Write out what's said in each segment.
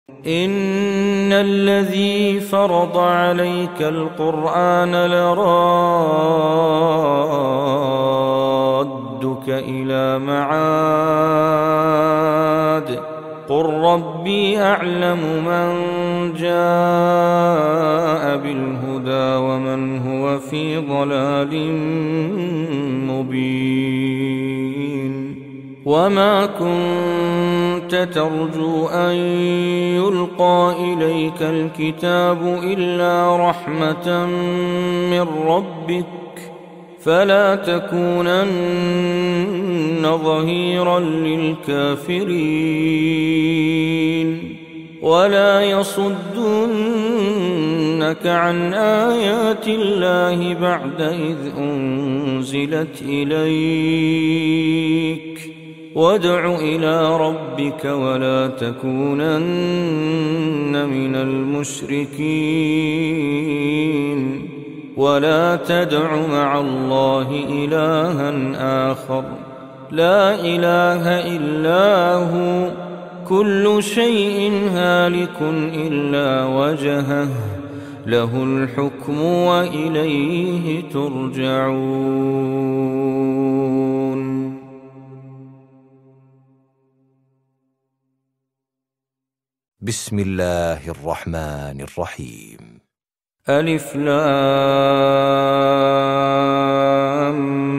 إن الذي فرض عليك القرآن لرادك إلى معاد قل ربي أعلم من جاء بالهدى ومن هو في ضلال مبين وما كنت ترجو أن يلقى إليك الكتاب إلا رحمة من ربك فلا تكونن ظهيرا للكافرين ولا يصدنك عن آيات الله بعد إذ أنزلت إليك وادع إلى ربك ولا تكونن من المشركين ولا تدع مع الله إلها آخر لا إله إلا هو كل شيء هالك إلا وجهه له الحكم وإليه ترجعون. بسم الله الرحمن الرحيم. ألف لام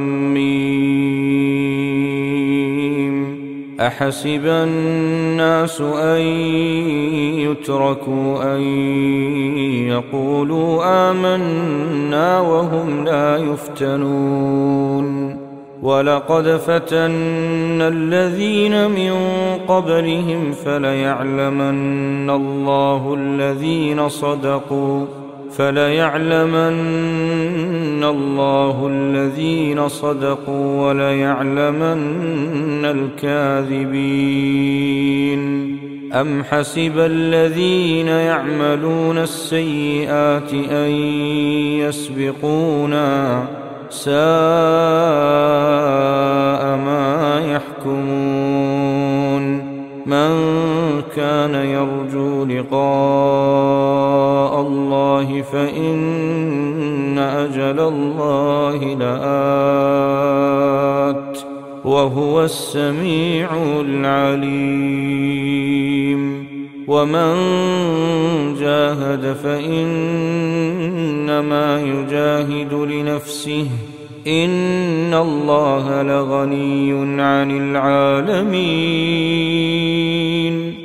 ميم أحسب الناس أن يتركوا أن يقولوا آمنا وهم لا يفتنون ولقد فتنا الذين من قبلهم فليعلمن الله الذين صدقوا وليعلمن الكاذبين. أم حسب الذين يعملون السيئات أن يسبقونا ساء ما يحكمون. من كان يرجو لقاء الله فإن أجل الله لآت وهو السميع العليم. ومن جاهد فإنما يجاهد لنفسه إن الله لغني عن العالمين.